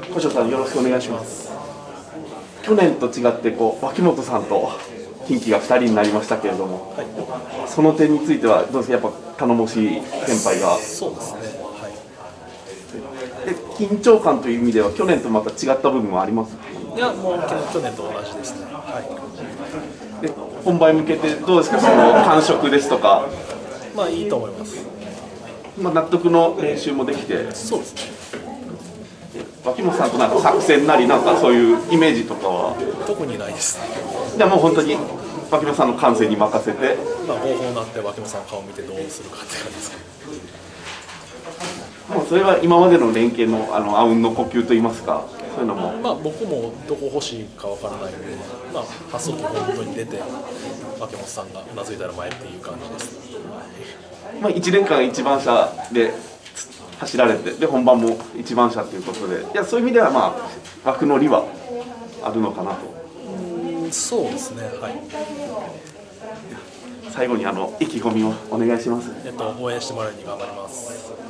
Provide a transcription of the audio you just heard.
小城さん、よろしくお願いします。去年と違って脇本さんと近畿が2人になりましたけれども、 はい、 その点についてはどうですか、やっぱ頼もしい先輩が。 そうですね、はい、 で緊張感という意味では去年とまた違った部分はあります？ いや、もう去年と同じですね、はで本番に向けてどうですか、その感触ですとか、 い、まあいいと思います。 納得の練習もできて、 そうですね、 脇本さんとなんか作戦なり、なんかそういうイメージとかは？ 特にないですね。 じゃあもう本当に脇本さんの感性に任せて、 まあ、合法になって脇本さんの顔を見てどうするかって感じですけど、 もうそれは今までの連携のあうんの呼吸といいますか、そういうのも。 まあ、僕もどこ欲しいかわからないので、まあ、発想機本当に出て、脇本さんがうなずいたら前っていう感じです。 1年間一番車で走られて、で本番も一番車ということで、いやそういう意味では枠の利はあるのかなと。 そうですね、はい。 最後に意気込みをお願いします。 応援してもらうように頑張ります。